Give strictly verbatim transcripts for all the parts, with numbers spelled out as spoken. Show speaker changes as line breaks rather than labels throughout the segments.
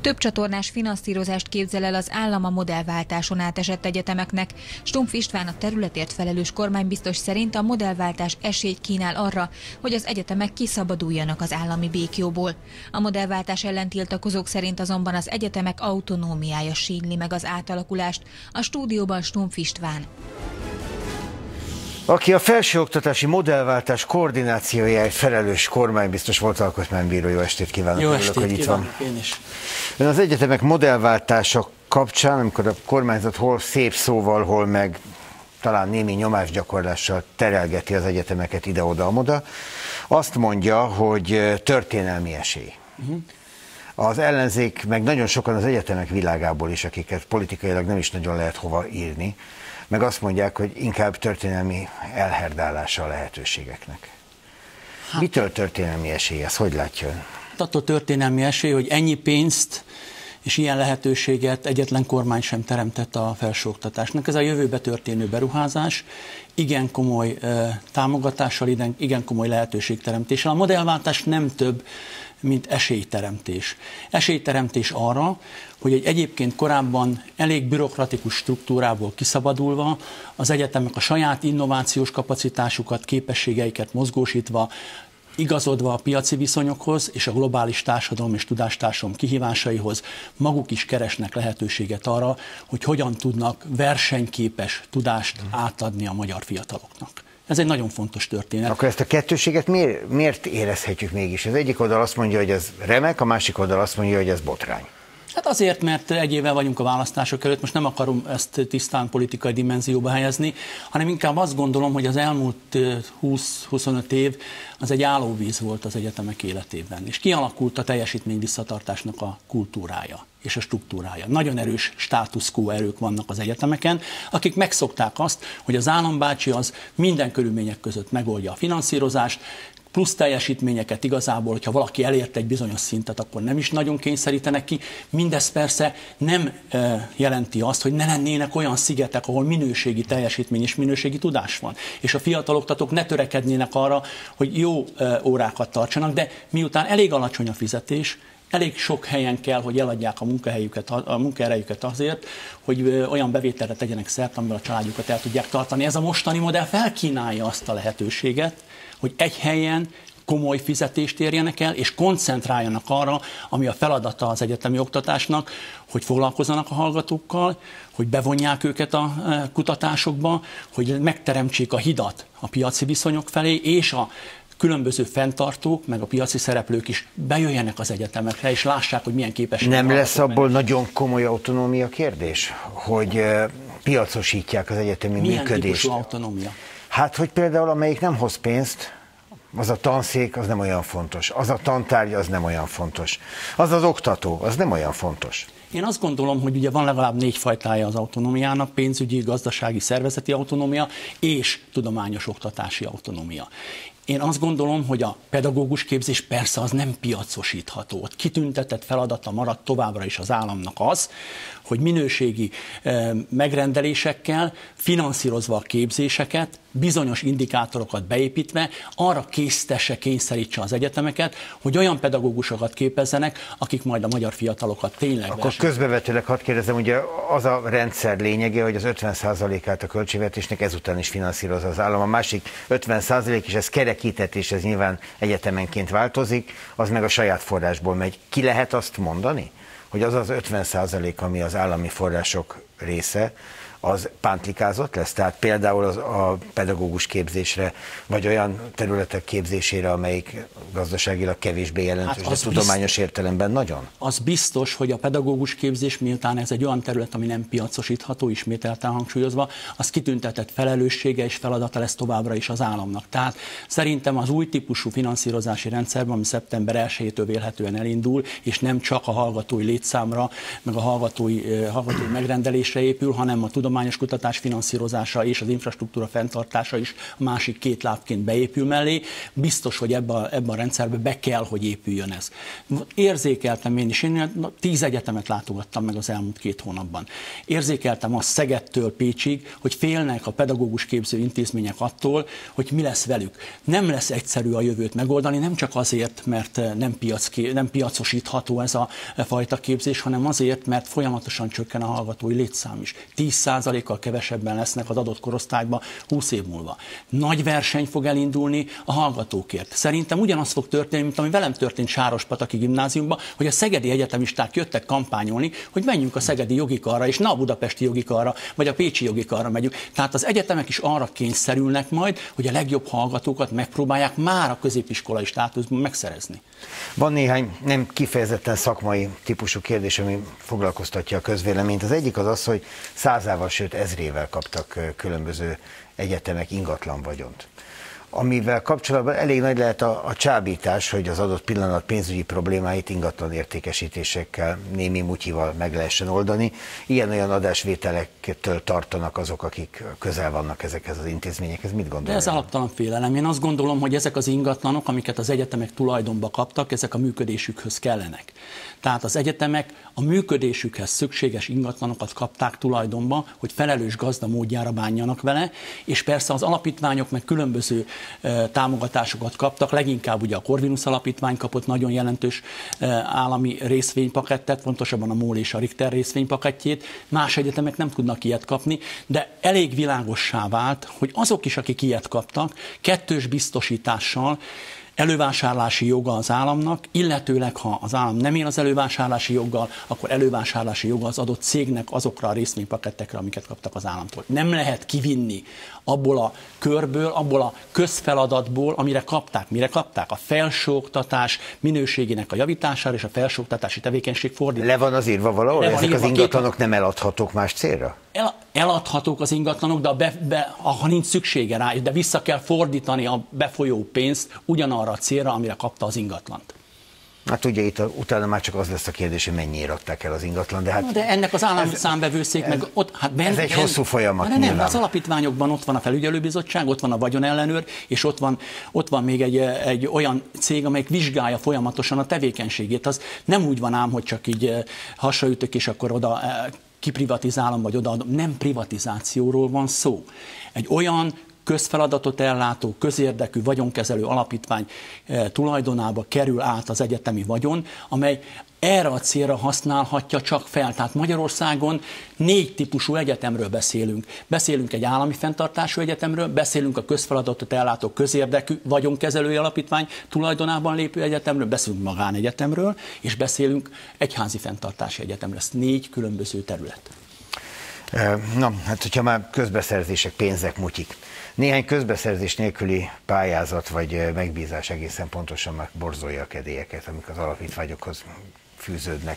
Több csatornás finanszírozást képzel el az állam a modellváltáson átesett egyetemeknek. Stumpf István, a területért felelős kormánybiztos szerint a modellváltás esélyt kínál arra, hogy az egyetemek kiszabaduljanak az állami békjóból. A modellváltás ellen tiltakozók szerint azonban az egyetemek autonómiája sínli meg az átalakulást. A stúdióban Stumpf István.
Aki a felsőoktatási modellváltás koordinációjáért felelős kormánybiztos volt, alkotmánybíró. Jó estét kívánok!
Jó
Örülök,
estét
hogy itt
kívánok,
van.
én is.
Ön az egyetemek modellváltása kapcsán, amikor a kormányzat hol szép szóval, hol meg talán némi nyomásgyakorlással terelgeti az egyetemeket ide-oda-amoda, azt mondja, hogy történelmi esély. Uh-huh. Az ellenzék, meg nagyon sokan az egyetemek világából is, akiket politikailag nem is nagyon lehet hova írni, meg azt mondják, hogy inkább történelmi elherdálása a lehetőségeknek. Hát, mitől történelmi esély? Ez hogy látja ön?
Attól történelmi esély, hogy ennyi pénzt és ilyen lehetőséget egyetlen kormány sem teremtett a felsőoktatásnak. Ez a jövőbe történő beruházás, igen komoly eh, támogatással, igen komoly lehetőségteremtéssel. A modellváltás nem több, mint esélyteremtés. Esélyteremtés arra, hogy egy egyébként korábban elég bürokratikus struktúrából kiszabadulva az egyetemek a saját innovációs kapacitásukat, képességeiket mozgósítva, igazodva a piaci viszonyokhoz és a globális társadalom és tudástársadalom kihívásaihoz maguk is keresnek lehetőséget arra, hogy hogyan tudnak versenyképes tudást átadni a magyar fiataloknak. Ez egy nagyon fontos történet.
Akkor ezt a kettőséget miért, miért érezhetjük mégis? Az egyik oldal azt mondja, hogy ez remek, a másik oldal azt mondja, hogy ez botrány.
Hát azért, mert egy éve vagyunk a választások előtt, most nem akarom ezt tisztán politikai dimenzióba helyezni, hanem inkább azt gondolom, hogy az elmúlt húsz-huszonöt év az egy állóvíz volt az egyetemek életében, és kialakult a teljesítmény visszatartásnak a kultúrája és a struktúrája. Nagyon erős status quo erők vannak az egyetemeken, akik megszokták azt, hogy az állambácsi az minden körülmények között megoldja a finanszírozást, plusz teljesítményeket igazából, hogyha valaki elért egy bizonyos szintet, akkor nem is nagyon kényszerítenek ki. Mindez persze nem e, jelenti azt, hogy ne lennének olyan szigetek, ahol minőségi teljesítmény és minőségi tudás van. És a fiatal oktatók ne törekednének arra, hogy jó e, órákat tartsanak, de miután elég alacsony a fizetés, elég sok helyen kell, hogy eladják a munkahelyüket, a munkaerejüket azért, hogy olyan bevételre tegyenek szert, amivel a családjukat el tudják tartani. Ez a mostani modell felkínálja azt a lehetőséget, hogy egy helyen komoly fizetést érjenek el, és koncentráljanak arra, ami a feladata az egyetemi oktatásnak, hogy foglalkozzanak a hallgatókkal, hogy bevonják őket a kutatásokba, hogy megteremtsék a hidat a piaci viszonyok felé, és a különböző fenntartók, meg a piaci szereplők is bejöjjenek az egyetemekre, és lássák, hogy milyen képességek.
Nem lesz abból nagyon komoly autonómia kérdés, hogy piacosítják az egyetemi
milyen
működést?
Milyen típusú autonómia?
Hát, hogy például amelyik nem hoz pénzt, az a tanszék, az nem olyan fontos. Az a tantárgy, az nem olyan fontos. Az az oktató, az nem olyan fontos.
Én azt gondolom, hogy ugye van legalább négy fajtája az autonómiának: pénzügyi, gazdasági, szervezeti autonómia és tudományos oktatási autonómia. Én azt gondolom, hogy a pedagógus képzés persze az nem piacosítható. Ott kitüntetett feladata maradt továbbra is az államnak az, hogy minőségi eh, megrendelésekkel, finanszírozva a képzéseket, bizonyos indikátorokat beépítve arra késztesse, kényszerítse az egyetemeket, hogy olyan pedagógusokat képezzenek, akik majd a magyar fiatalokat tényleg...
Akkor versenyt. Közbevetőleg hadd kérdezem, ugye az a rendszer lényege, hogy az ötven százalékát a költségvetésnek ezután is finanszírozza az állam. A másik ötven százalék, és ez kerekítetés, ez nyilván egyetemenként változik, az meg a saját forrásból megy. Ki lehet azt mondani, hogy az az ötven százalék, ami az állami források része, az pántlikázott lesz? Tehát például az, a pedagógus képzésre, vagy olyan területek képzésére, amelyik gazdaságilag kevésbé jelentős, hát de tudományos bizt... értelemben nagyon?
Az biztos, hogy a pedagógus képzés, miután ez egy olyan terület, ami nem piacosítható, ismételten hangsúlyozva, az kitüntetett felelőssége és feladata lesz továbbra is az államnak. Tehát szerintem az új típusú finanszírozási rendszerben, ami szeptember elsejétől vélhetően elindul, és nem csak a hallgatói létszámra, meg a hallgatói, hallgatói megrendelésre épül, hanem a tudományos kutatás finanszírozása és az infrastruktúra fenntartása is a másik két lábként beépül mellé. Biztos, hogy ebbe a, ebbe a rendszerbe be kell, hogy épüljön ez. Érzékeltem én is, én tíz egyetemet látogattam meg az elmúlt két hónapban. Érzékeltem azt Szegedtől Pécsig, hogy félnek a pedagógus képző intézmények attól, hogy mi lesz velük. Nem lesz egyszerű a jövőt megoldani, nem csak azért, mert nem, piac, nem piacosítható ez a fajta képzés, szakképzés, hanem azért, mert folyamatosan csökken a hallgatói létszám is. tíz százalékkal kevesebben lesznek az adott korosztályban húsz év múlva. Nagy verseny fog elindulni a hallgatókért. Szerintem ugyanaz fog történni, mint ami velem történt Sárospataki gimnáziumban, hogy a szegedi egyetemisták jöttek kampányolni, hogy menjünk a szegedi jogikarra, és ne a budapesti jogikarra, vagy a pécsi jogikarra megyünk. Tehát az egyetemek is arra kényszerülnek majd, hogy a legjobb hallgatókat megpróbálják már a középiskolai státuszban megszerezni.
Van néhány nem kifejezetten szakmai típusú kérdés, ami foglalkoztatja a közvéleményt. Az egyik az az, hogy százával, sőt ezrével kaptak különböző egyetemek ingatlan vagyont. Amivel kapcsolatban elég nagy lehet a, a csábítás, hogy az adott pillanat pénzügyi problémáit ingatlan értékesítésekkel, némi mutyival meg lehessen oldani. Ilyen-olyan adásvételektől tartanak azok, akik közel vannak ezekhez az intézményekhez. Mit gondolnak?
De ez alaptalan félelem. Én azt gondolom, hogy ezek az ingatlanok, amiket az egyetemek tulajdonba kaptak, ezek a működésükhöz kellenek. Tehát az egyetemek a működésükhez szükséges ingatlanokat kapták tulajdonba, hogy felelős gazda módjára bánjanak vele, és persze az alapítványok meg különböző e, támogatásokat kaptak, leginkább ugye a Corvinus alapítvány kapott nagyon jelentős e, állami részvénypakettet, pontosabban a MOL és a Richter részvénypakettjét, más egyetemek nem tudnak ilyet kapni, de elég világossá vált, hogy azok is, akik ilyet kaptak, kettős biztosítással, elővásárlási joga az államnak, illetőleg ha az állam nem él az elővásárlási joggal, akkor elővásárlási joga az adott cégnek azokra a részvénypakettekre, amiket kaptak az államtól. Nem lehet kivinni abból a körből, abból a közfeladatból, amire kapták. Mire kapták? A felsőoktatás minőségének a javítására és a felsőoktatási tevékenység fordítására.
Le van az írva valahol? Ezek írva az ingatlanok két... nem eladhatók más célra?
El, eladhatók az ingatlanok, de a be, be, ha nincs szüksége rá, de vissza kell fordítani a befolyó pénzt ugyanarra a célra, amire kapta az ingatlant.
Hát ugye itt a, utána már csak az lesz a kérdés, hogy mennyire adták el az ingatlan. De, hát
de ennek az állami számvevőszék meg ott... Hát ben,
ez egy ben, hosszú folyamat.
De nem, az alapítványokban ott van a felügyelőbizottság, ott van a vagyonellenőr, és ott van, ott van még egy, egy olyan cég, amelyik vizsgálja folyamatosan a tevékenységét. Az nem úgy van ám, hogy csak így hasraütök, és akkor oda kiprivatizálom, vagy odaadom. Nem privatizációról van szó. Egy olyan közfeladatot ellátó, közérdekű vagyonkezelő alapítvány tulajdonába kerül át az egyetemi vagyon, amely erre a célra használhatja csak fel. Tehát Magyarországon négy típusú egyetemről beszélünk. Beszélünk egy állami fenntartású egyetemről, beszélünk a közfeladatot ellátó közérdekű vagyonkezelői alapítvány tulajdonában lépő egyetemről, beszélünk magánegyetemről, és beszélünk egyházi fenntartási egyetemről. Ez négy különböző terület.
Na, hát hogyha már közbeszerzések, pénzek, mutyik. Néhány közbeszerzés nélküli pályázat vagy megbízás egészen pontosan már borzolja a kedélyeket, amik az alapítványokhoz fűződnek.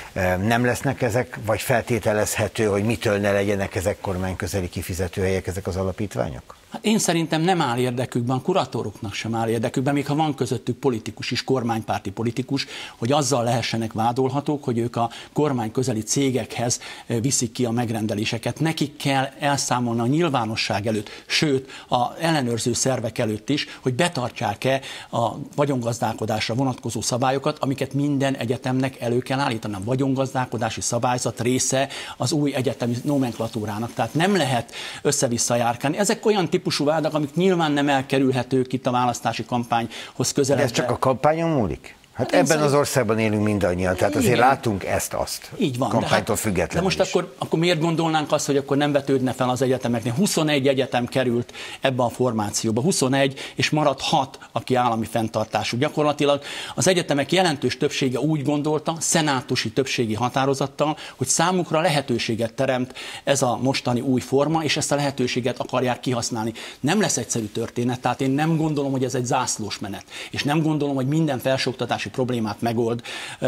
Nem lesznek ezek, vagy feltételezhető, hogy mitől ne legyenek ezek kormányközeli kifizetőhelyek, ezek az alapítványok?
Hát én szerintem nem áll érdekükben, a kuratoroknak sem áll érdekükben, még ha van közöttük politikus is, kormánypárti politikus, hogy azzal lehessenek vádolhatók, hogy ők a kormányközeli cégekhez viszik ki a megrendeléseket. Nekik kell elszámolni a nyilvánosság előtt, sőt, az ellenőrző szervek előtt is, hogy betartják-e a vagyongazdálkodásra vonatkozó szabályokat, amiket minden egyetemnek elő kell állítani. A vagyongazdálkodási szabályzat része az új egyetemi nomenklatúrának, tehát nem lehet össze-vissza járkálni. Ezek olyan típusú vádak, amik nyilván nem elkerülhetők itt a választási kampányhoz közeledve.
De ez csak a kampányon múlik? Hát ebben szerint... az országban élünk mindannyian, tehát azért igen, látunk ezt-azt.
Így van.
Kampánytól függetlenül.
De most akkor, akkor miért gondolnánk azt, hogy akkor nem vetődne fel az egyetemeknél? huszonegy egyetem került ebbe a formációba, huszonegy, és maradt hat, aki állami fenntartású. Gyakorlatilag az egyetemek jelentős többsége úgy gondolta, szenátusi többségi határozattal, hogy számukra lehetőséget teremt ez a mostani új forma, és ezt a lehetőséget akarják kihasználni. Nem lesz egyszerű történet, tehát én nem gondolom, hogy ez egy zászlós menet, és nem gondolom, hogy minden felsőoktatási problémát megold a,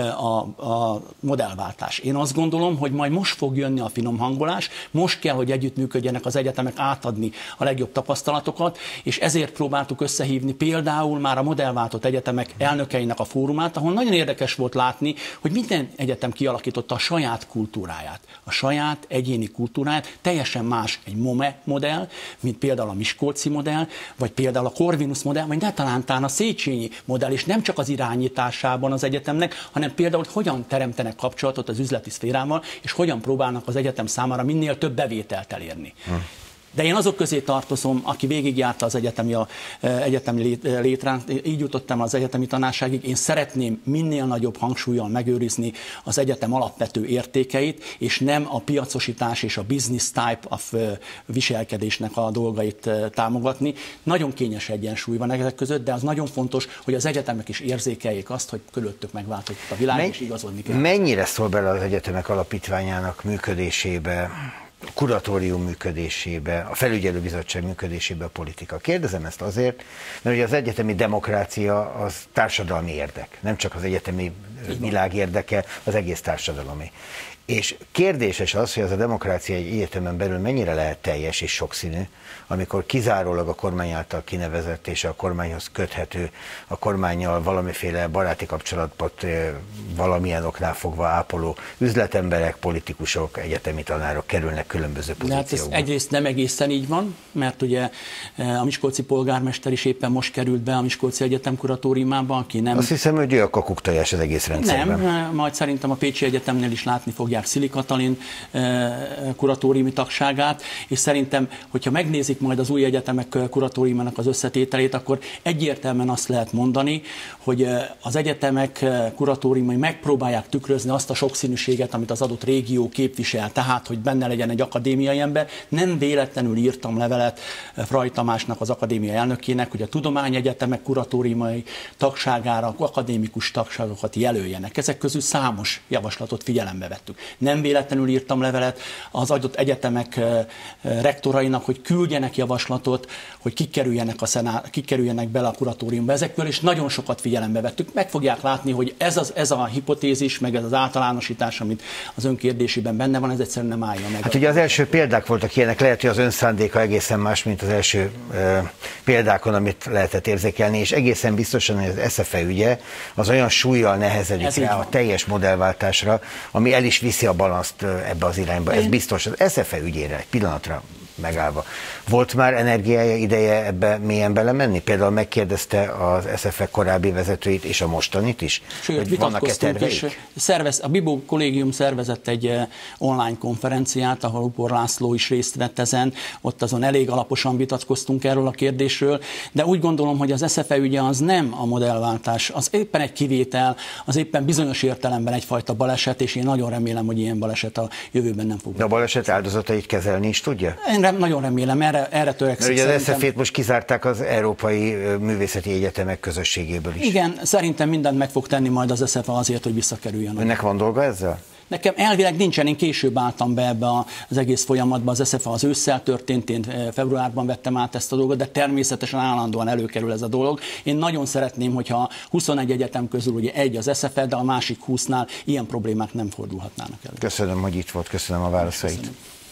a modellváltás. Én azt gondolom, hogy majd most fog jönni a finom hangolás, most kell, hogy együttműködjenek az egyetemek, átadni a legjobb tapasztalatokat, és ezért próbáltuk összehívni például már a modellváltott egyetemek elnökeinek a fórumát, ahol nagyon érdekes volt látni, hogy minden egyetem kialakította a saját kultúráját, a saját egyéni kultúráját, teljesen más egy MOME modell, mint például a miskolci modell, vagy például a Corvinus modell, vagy ne talántán a Széchenyi modell, és nem csak az irányítás az egyetemnek, hanem például, hogy hogyan teremtenek kapcsolatot az üzleti szférával, és hogyan próbálnak az egyetem számára minél több bevételt elérni. Hm. De én azok közé tartozom, aki végigjárta az egyetemi, a, egyetemi létrán, így jutottam az egyetemi tanárságig. Én szeretném minél nagyobb hangsúllyal megőrizni az egyetem alapvető értékeit, és nem a piacosítás és a business type of viselkedésnek a dolgait támogatni. Nagyon kényes egyensúly van ezek között, de az nagyon fontos, hogy az egyetemek is érzékeljék azt, hogy körülöttük megváltozott a világ, Men- és igazodni kell.
Mennyire szól bele az egyetemek alapítványának működésébe, a kuratórium működésébe, a felügyelőbizottság működésébe a politika? Kérdezem ezt azért, mert ugye az egyetemi demokrácia az társadalmi érdek, nem csak az egyetemi világ érdeke, az egész társadalomé. És kérdéses az, hogy az a demokrácia egy egyetemen belül mennyire lehet teljes és sokszínű, amikor kizárólag a kormány által kinevezett és a kormányhoz köthető, a kormánnyal valamiféle baráti kapcsolatot valamilyen oknál fogva ápoló üzletemberek, politikusok, egyetemi tanárok kerülnek különböző pozíciókba.
De hát ez egyrészt nem egészen így van, mert ugye a miskolci polgármester is éppen most került be a Miskolci Egyetem kuratóriumába, aki nem...
Azt hiszem, hogy ő a kakuktojás az egész rendszerben.
Nem, majd szerintem a Pécsi Egyetemnél is látni fogják Szili Katalin kuratóriumi tagságát, és szerintem, hogyha megnézik majd az új egyetemek kuratóriumának az összetételét, akkor egyértelműen azt lehet mondani, hogy az egyetemek kuratóriumai megpróbálják tükrözni azt a sokszínűséget, amit az adott régió képvisel, tehát, hogy benne legyen egy akadémiai ember. Nem véletlenül írtam levelet Frey Tamásnak, az akadémia elnökének, hogy a tudományegyetemek kuratóriumai tagságára akadémikus tagságokat jelöljenek. Ezek közül számos javaslatot figyelembe vettük. Nem véletlenül írtam levelet az adott egyetemek rektorainak, hogy küldjenek javaslatot, hogy kikerüljenek, a szená, kikerüljenek bele a kuratóriumba ezekből, és nagyon sokat figyelembe vettük. Meg fogják látni, hogy ez, az, ez a hipotézis, meg ez az általánosítás, amit az önkérdésében benne van, ez egyszerűen nem állja meg.
Hát ugye az első példák voltak ilyenek, lehet, hogy az ön szándéka egészen más, mint az első e, példákon, amit lehetett érzékelni, és egészen biztosan az es ef e ügye az olyan súllyal nehezedik ez rá a teljes modellváltásra, ami el is viszi a balanszt ebbe az irányba. Ez biztos. Az es ef e ügyére egy pillanatra megállva. Volt már energiája, ideje ebbe mélyen belemenni? Például megkérdezte az es ef e korábbi vezetőit és a mostanit is?
Sőt, vitatkoztunk is. Szervez, a Bibó kollégium szervezett egy online konferenciát, ahol Upor László is részt vett ezen, ott azon elég alaposan vitatkoztunk erről a kérdésről, de úgy gondolom, hogy az es ef e ügye az nem a modellváltás, az éppen egy kivétel, az éppen bizonyos értelemben egyfajta baleset, és én nagyon remélem, hogy ilyen baleset a jövőben nem fog.
De a baleset áldozatait kezelni is tudja?
Én nagyon remélem, erre, erre törekszik.
Mert ugye az es ef e-t most kizárták az Európai Művészeti Egyetemek közösségéből is.
Igen, szerintem mindent meg fog tenni majd az es ef e azért, hogy visszakerüljön.
Önnek van dolga ezzel?
Nekem elvileg nincsen, én később álltam be ebbe az egész folyamatba, az es ef e az ősszel történt, én februárban vettem át ezt a dolgot, de természetesen állandóan előkerül ez a dolog. Én nagyon szeretném, hogyha huszonegy egyetem közül ugye egy az es ef e, de a másik húsznál ilyen problémák nem fordulhatnának elő.
Köszönöm, hogy itt volt, köszönöm a válaszait. Köszönöm.